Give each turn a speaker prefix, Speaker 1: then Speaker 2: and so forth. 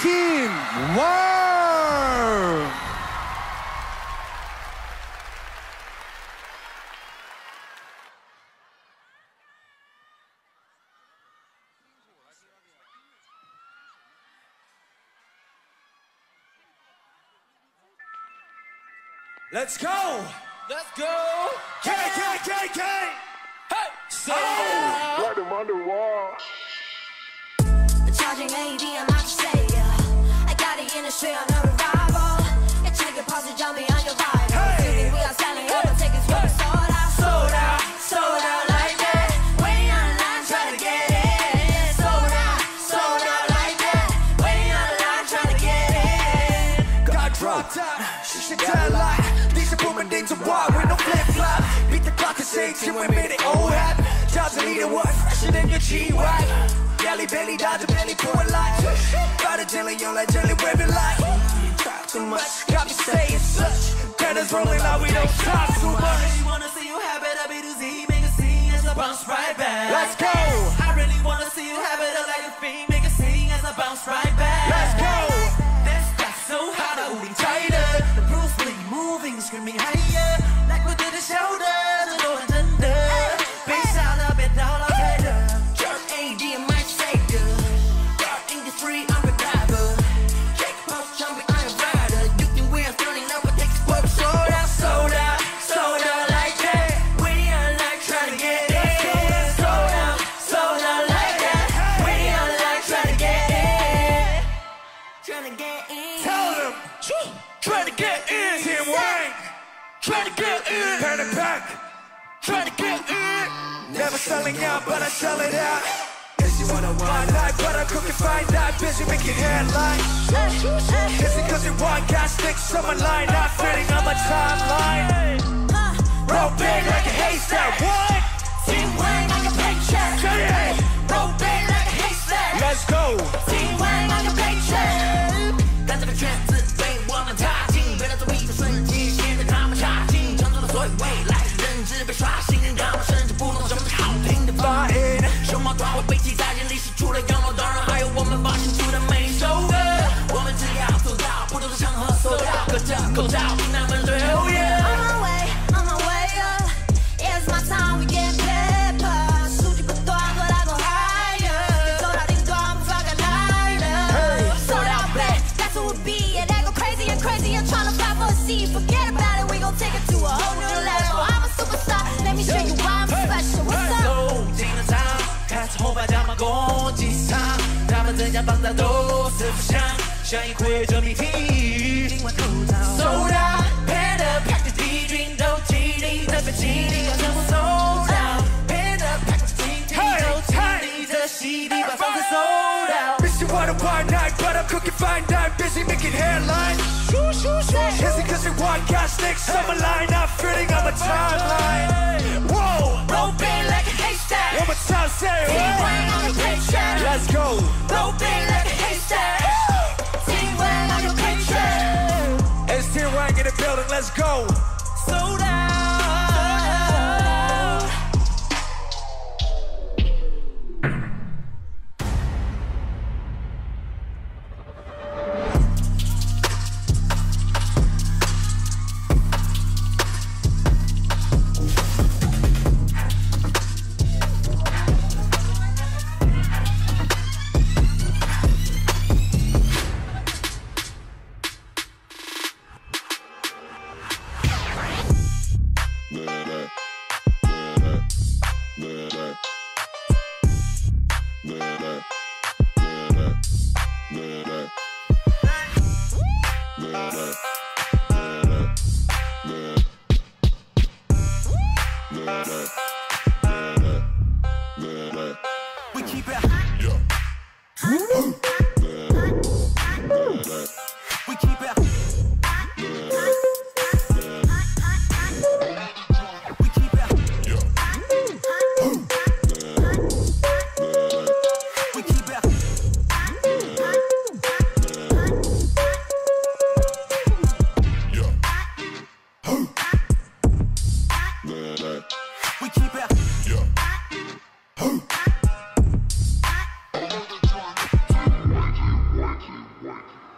Speaker 1: Team Worm.
Speaker 2: Let's go! Let's go! K! Hey! So
Speaker 3: Right him on the wall.
Speaker 4: Charging AD, I'm not to say, I got the industry on a revival. It's like a pause, jump me on your vibe. We are selling up and take it for the sold out. Sold out like that. Waiting on the line, trying to get in. Sold out like that. Waiting on the line, trying to get in.
Speaker 2: got dropped out, she tell lie. These are booming things of war with no flip flop. Beat the clock and say till we made it all happen. Jobs a leader, what fresher than your G-Wagon. Yelly belly, dodge a belly, pouring light. Got a jelly, you like jelly, waving light. Talk too much, got me saying such. Cannons rolling out, we don't talk too much.
Speaker 5: I really wanna see you have it, a B2Z, make a scene as I bounce right back.
Speaker 2: Let's go!
Speaker 5: I really wanna see you have it, like a fiend, make a scene as I bounce right back.
Speaker 2: Let's go!
Speaker 5: That's so hot, holding tighter. The Bruce Lee moving, screaming higher. Like we did the shoulders, the Lord thunder. Bass out a bit, all up better.
Speaker 4: Jerk AD, I might say good. Dark industry, I'm a driver. Jake Post jumping, I'm a rider. You think we're turning up, but take spoke. Sold out like that.
Speaker 5: Waiting on like trying to get in.
Speaker 4: Sold out like that. Waiting on like trying to get in. Trying to get in.
Speaker 2: Tell them, trying to get in. Team Wang, trying to get in. Panic pack, trying to get in. Never selling out, but I sell it out. Yes, you wanna one night, but I'm cooking fine night. Busy making headlines. Is it cause you want gas sticks on my line? Not fitting on my timeline. Roll big like a haystack. What?
Speaker 4: Team Wang on your paycheck.
Speaker 2: Say it.
Speaker 4: Roll big like a haystack.
Speaker 2: Let's go.
Speaker 4: Team Wang on your paycheck.
Speaker 5: 跟这个圈子对我们踏进，为了做一个瞬间，显得他们差劲。创造了所有未来的认知被刷新，让我甚至不懂什么是好听的发音。什么段会被记在历史，除了养老，当然还有我们发行出的每一首歌。我们只要做到，不同的场合收到，各着口罩，那么最后耶。
Speaker 4: On my way up. It's my time, we getting paper. 수지不断，我来go higher. 走到顶端，不发个 lighter. Sold out back, that's what we be. And I go crazy and crazy and tryna fight for a seat. Forget about it, we gon' take it to a whole new level. I'm a superstar, let me show you why I'm special. What's up?
Speaker 5: 走进了场，开始后排加码攻击场，他们怎样放大都四不像，像一回这谜题。今晚口罩，Sold out，配的 pack 的敌军都激励，特别激励，要全部Sold out，配的 pack 的敌军都激励，这洗礼把房子Sold out。
Speaker 2: Miss you want a one night, but I'm cooking fine night. Busy making headlines. Is it cause you want gas sticks on my line? Not fitting on my timeline. Whoa!
Speaker 4: Roll big like a haystack.
Speaker 2: One more time, say
Speaker 4: Team
Speaker 2: what?
Speaker 4: Wang on your paycheck.
Speaker 2: Let's go.
Speaker 4: Roll big like a haystack. Team Wang on your paycheck.
Speaker 2: It's Team Wang in the building. Let's go.
Speaker 5: Sold out。
Speaker 3: White.